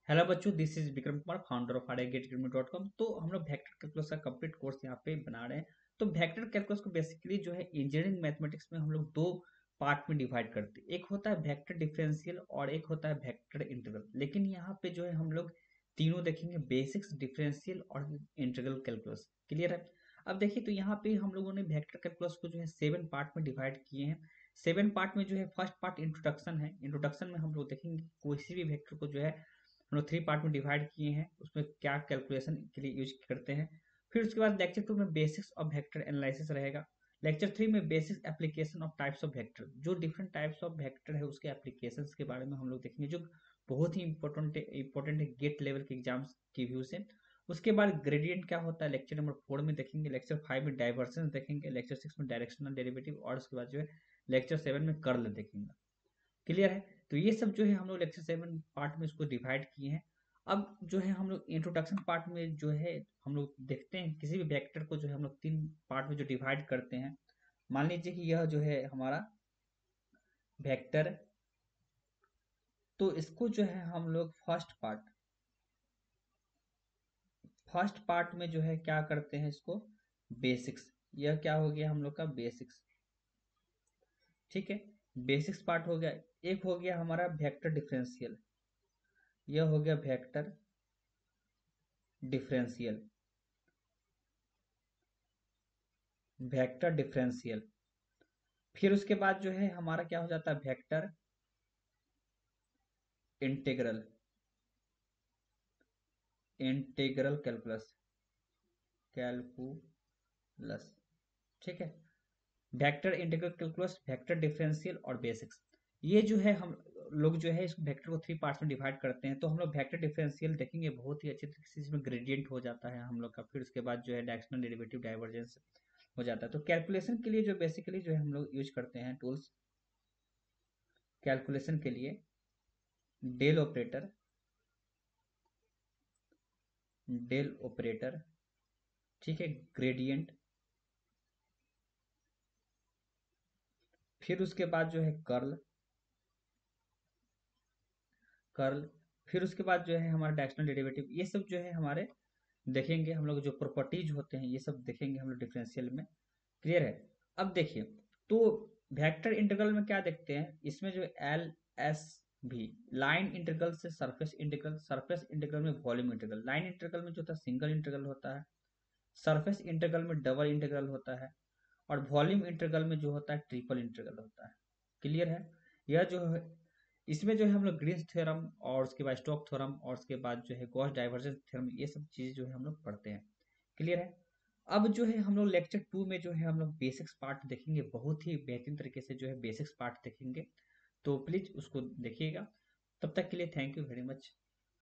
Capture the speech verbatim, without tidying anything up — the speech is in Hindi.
हेलो बच्चों, this is Vikram Kumar, founder of Arya gate dot com. तो हम लोग वेक्टर कैलकुलस का कंप्लीट कोर्स यहाँ पे बना रहे हैं। तो वेक्टर कैलकुलस को बेसिकली जो है इंजीनियरिंग मैथमेटिक्स में हम लोग दो पार्ट में डिवाइड करते हैं। एक होता है वेक्टर डिफरेंशियल और एक होता है वेक्टर इंटीग्रल। लेकिन यहाँ पे जो है हम लोग तीनों देखेंगे, बेसिक्स, डिफरेंशियल और इंटीग्रल कैलकुलस। क्लियर है? अब देखिए, तो यहाँ पे हम लोगों ने वेक्टर कैलकुलस को जो है सेवन पार्ट में डिवाइड किए हैं। सेवन पार्ट में जो है फर्स्ट पार्ट इंट्रोडक्शन है। इंट्रोडक्शन में हम लोग देखेंगे किसी भी वेक्टर को जो है हम लोग थ्री पार्ट में डिवाइड किए हैं, उसमें क्या कैलकुलेशन के लिए यूज करते हैं। फिर उसके बाद लेक्चर टू में बेसिक्स ऑफ वेक्टर एनालिसिस रहेगा। लेक्चर थ्री में basic application of types of vector, जो डिफरेंट टाइप्स ऑफ वेक्टर है उसके एप्लीकेशंस के बारे में हम लोग देखेंगे, जो बहुत ही इंपॉर्टेंट इंपॉर्टेंट है गेट लेवल के एग्जाम्स की व्यू से। उसके बाद ग्रेडियंट क्या होता है लेक्चर नंबर फोर में देखेंगे। लेक्चर फाइव में डाइवर्जेंस देखेंगे। लेक्चर सिक्स में डायरेक्शनल डेरिवेटिव और उसके बाद जो है लेक्चर सेवन में कर्ल देखेंगे। क्लियर है? तो ये सब जो है हम लोग लेक्चर सेवन पार्ट में इसको डिवाइड किए हैं। अब जो है हम लोग इंट्रोडक्शन पार्ट में जो है हम लोग देखते हैं किसी भी वेक्टर को जो है हम लोग तीन पार्ट में जो डिवाइड करते हैं। मान लीजिए कि यह जो है हमारा वेक्टर, तो इसको जो है हम लोग फर्स्ट पार्ट फर्स्ट पार्ट में जो है क्या करते हैं, इसको बेसिक्स। यह क्या हो गया हम लोग का बेसिक्स। ठीक है, बेसिक्स पार्ट हो गया। एक हो गया हमारा वेक्टर डिफरेंशियल, यह हो गया वेक्टर डिफरेंशियल वेक्टर डिफरेंशियल। फिर उसके बाद जो है हमारा क्या हो जाता है, vector integral integral calculus calculus ठीक है, vector integral calculus, vector differential और बेसिक्स। ये जो है हम लोग जो है इस वेक्टर को थ्री पार्ट्स में डिवाइड करते हैं। तो हम लोग वेक्टर डिफरेंशियल देखेंगे बहुत ही अच्छे तरीके से, इसमें ग्रेडियंट हो जाता है हम लोग का। फिर उसके बाद जो है डायरेक्शनल डेरिवेटिव, डाइवर्जेंस हो जाता है। तो कैलकुलेशन के लिए जो बेसिकली जो है हम लोग यूज करते हैं टूल्स, कैलकुलेशन के लिए डेल ऑपरेटर डेल ऑपरेटर ठीक है, ग्रेडियंट, फिर उसके बाद जो है कर्ल कर्ल फिर उसके बाद जो है हमारा डायरेक्शनल डेरिवेटिव। ये सब जो है हमारे देखेंगे हम लोग, जो प्रॉपर्टीज होते हैं ये सब देखेंगे हम लोग डिफरेंशियल में। क्लियर है? अब देखिए, तो वेक्टर इंटीग्रल में क्या देखते हैं, इसमें जो एल एस भी, लाइन इंटीग्रल से सरफेस इंटीग्रल, सरफेस इंटीग्रल में वॉल्यूम इंटीग्रल, लाइन इंटीग्रल में जो होता है सिंगल इंटीग्रल होता है, सरफेस इंटीग्रल में डबल इंटीग्रल होता है, और वॉल्यूम इंटीग्रल में जो होता है ट्रिपल इंटीग्रल होता है। क्लियर है? यह जो है इसमें जो है हम लोग ग्रीन्स थ्योरम और उसके बाद स्टोक थ्योरम और उसके बाद जो है गॉस डाइवर्जेंस थ्योरम, ये सब चीज़ जो है हम लोग पढ़ते हैं। क्लियर है? अब जो है हम लोग लेक्चर टू में जो है हम लोग बेसिक्स पार्ट देखेंगे, बहुत ही बेहतरीन तरीके से जो है बेसिक्स पार्ट देखेंगे। तो प्लीज उसको देखिएगा। तब तक के लिए थैंक यू वेरी मच।